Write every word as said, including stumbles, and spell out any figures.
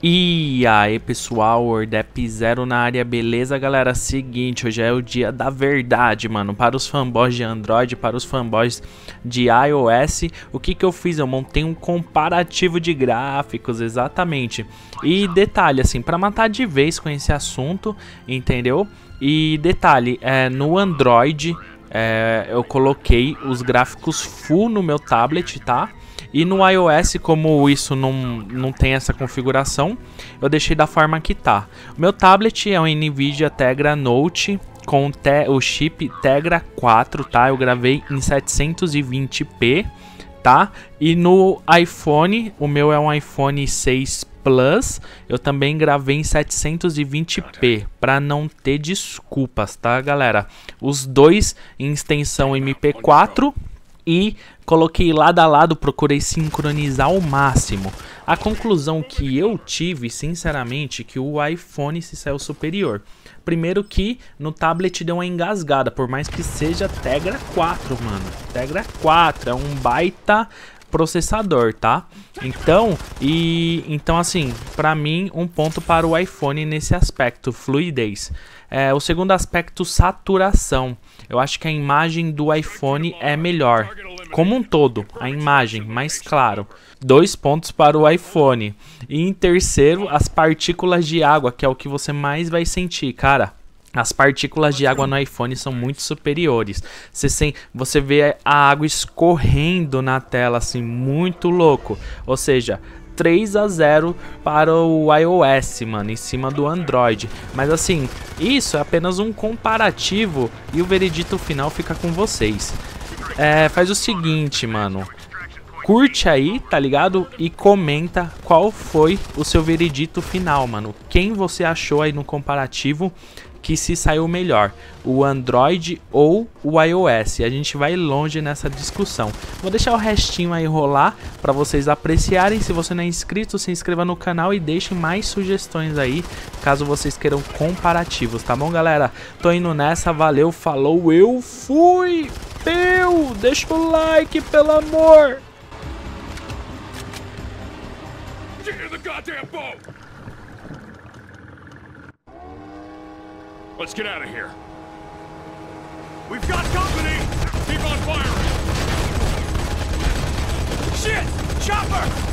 E aí pessoal, Wordap Zero na área, beleza galera? Seguinte, hoje é o dia da verdade, mano. Para os fanboys de Android, para os fanboys de iOS, o que que eu fiz? Eu montei um comparativo de gráficos, exatamente. E detalhe, assim, para matar de vez com esse assunto, entendeu? E detalhe, é, no Android é, eu coloquei os gráficos full no meu tablet, tá? E no iOS, como isso não, não tem essa configuração, eu deixei da forma que tá. O meu tablet é um NVIDIA Tegra Note com te, o chip Tegra quatro, tá? Eu gravei em setecentos e vinte p, tá? E no iPhone, o meu é um iPhone seis Plus, eu também gravei em setecentos e vinte p, para não ter desculpas, tá, galera? Os dois em extensão M P quatro. E coloquei lado a lado, procurei sincronizar ao máximo. A conclusão que eu tive, sinceramente, que o iPhone se saiu superior. Primeiro que no tablet deu uma engasgada, por mais que seja Tegra quatro, mano. Tegra quatro é um baita processador, tá? Então, e então assim, para mim um ponto para o iPhone nesse aspecto, fluidez. É, o segundo aspecto, saturação. Eu acho que a imagem do iPhone é melhor. Como um todo, a imagem, mais claro. Dois pontos para o iPhone. E em terceiro, as partículas de água, que é o que você mais vai sentir, cara. As partículas de água no iPhone são muito superiores. Você, sem, você vê a água escorrendo na tela, assim, muito louco. Ou seja, três a zero para o iOS, mano, em cima do Android. Mas assim, isso é apenas um comparativo e o veredito final fica com vocês. É, faz o seguinte, mano. Curte aí, tá ligado? E comenta qual foi o seu veredito final, mano. Quem você achou aí no comparativo que se saiu melhor, o Android ou o iOS? A gente vai longe nessa discussão. Vou deixar o restinho aí rolar para vocês apreciarem. Se você não é inscrito, se inscreva no canal e deixem mais sugestões aí, caso vocês queiram comparativos, tá bom, galera? Tô indo nessa, valeu, falou, eu fui! Meu, deixa o like, pelo amor! Let's get out of here. We've got company! Keep on firing! Shit! Chopper!